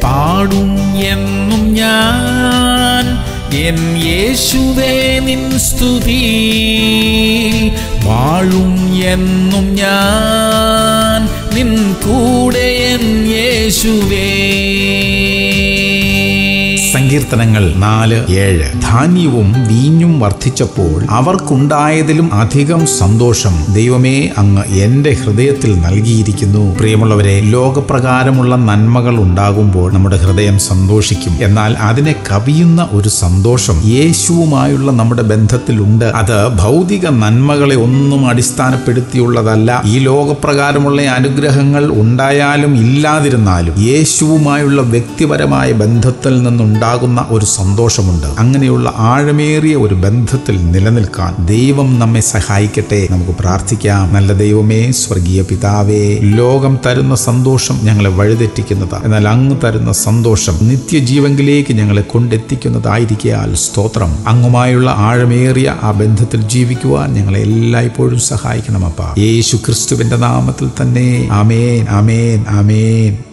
പാടും എന്നും ഞാൻ എൻ യേശുവേ നിൻ സ്തുതി. വാഴും എന്നും ഞാൻ നിൻ കൂടെ എൻ യേശുവേ. സങ്കീർത്തനങ്ങൾ 4:7. ധാന്യവും വീഞ്ഞും വർദ്ധിച്ചപ്പോൾ അവർക്കുണ്ടായതിലും അധികം സന്തോഷം ദൈവമേ അങ്ങ് എന്റെ ഹൃദയത്തിൽ നൽകിയിരിക്കുന്നു. പ്രിയമുള്ളവരെ, ലോകപ്രകാരമുള്ള നന്മകൾ ഉണ്ടാകുമ്പോൾ നമ്മുടെ ഹൃദയം സന്തോഷിക്കും. എന്നാൽ അതിനെ കവിയുന്ന ഒരു സന്തോഷം യേശുവുമായുള്ള നമ്മുടെ ബന്ധത്തിലുണ്ട്. അത് ഭൗതിക നന്മകളെ ഒന്നും അടിസ്ഥാനപ്പെടുത്തിയുള്ളതല്ല. ഈ ലോകപ്രകാരമുള്ള അനുഗ്രഹങ്ങൾ ഉണ്ടായാലും ഇല്ലാതിരുന്നാലും യേശുവുമായുള്ള വ്യക്തിപരമായ ബന്ധത്തിൽ നിന്നുണ്ടാകുന്ന ഒരു സന്തോഷമുണ്ട്. അങ്ങനെയുള്ള ആഴമേറിയ ഒരു ബന്ധത്തിൽ നിലനിൽക്കാൻ ദൈവം നമ്മെ സഹായിക്കട്ടെ. നമുക്ക് പ്രാർത്ഥിക്കാം. നല്ല ദൈവമേ, സ്വർഗീയ പിതാവേ, ലോകം തരുന്ന സന്തോഷം ഞങ്ങളെ വഴിതെറ്റിക്കുന്നതാണ്. എന്നാൽ അങ്ങ് തരുന്ന സന്തോഷം നിത്യജീവനിലേക്ക് ഞങ്ങളെ കൊണ്ടെത്തിക്കുന്നതായിരിക്കാൻ സ്തോത്രം. അങ്ങുമായുള്ള ആഴമേറിയ ആ ബന്ധത്തിൽ ജീവിക്കുവാൻ ഞങ്ങളെ എല്ലായ്പ്പോഴും സഹായിക്കണമപ്പാ. യേശു ക്രിസ്തുവിന്റെ നാമത്തിൽ തന്നെ. ആമേൻ, ആമേൻ, ആമേൻ.